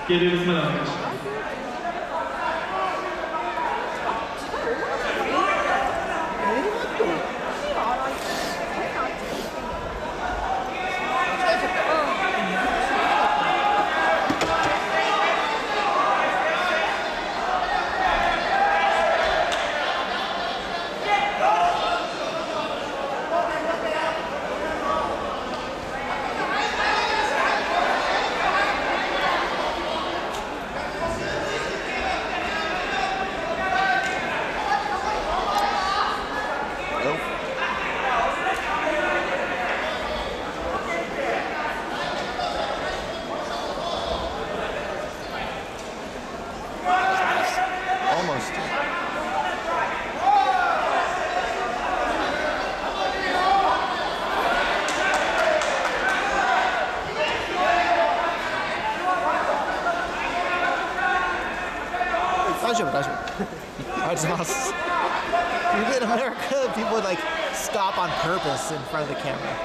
ゲレーロスまでお願いします。 In America, people would like stop on purpose in front of the camera.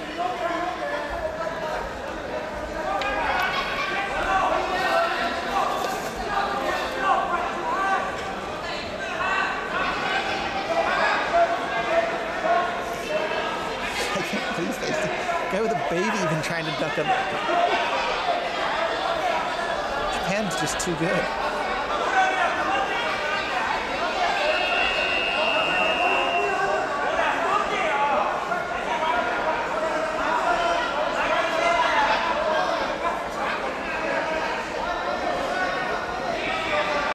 I can't believe this guy with a baby even trying to duck him. Japan's just too good.